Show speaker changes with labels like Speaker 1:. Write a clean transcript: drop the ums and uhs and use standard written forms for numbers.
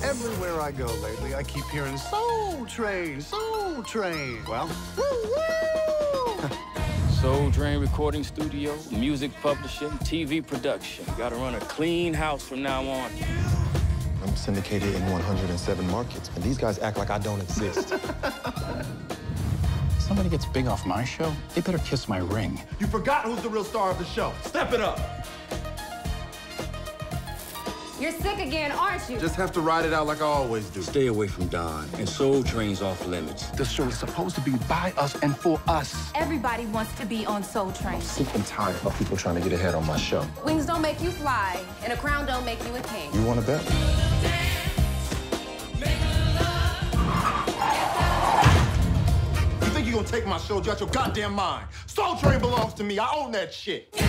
Speaker 1: Everywhere I go lately, I keep hearing Soul Train, Soul Train. Well, woo-woo!
Speaker 2: Soul Train Recording Studio, music publishing, TV production. Gotta run a clean house from now on.
Speaker 3: I'm syndicated in 107 markets, and these guys act like I don't exist.
Speaker 4: Somebody gets big off my show, they better kiss my ring.
Speaker 5: You forgot who's the real star of the show. Step it up.
Speaker 6: You're sick again, aren't you?
Speaker 5: Just have to ride it out like I always do.
Speaker 2: Stay away from Don, and Soul Train's off limits.
Speaker 4: This show is supposed to be by us and for us.
Speaker 6: Everybody wants to be on Soul Train.
Speaker 3: I'm sick and tired of people trying to get ahead on my show.
Speaker 6: Wings don't make you fly, and a crown don't make you a king.
Speaker 3: You want to bet?
Speaker 5: You think you're gonna take my show? You out your goddamn mind. Soul Train belongs to me. I own that shit.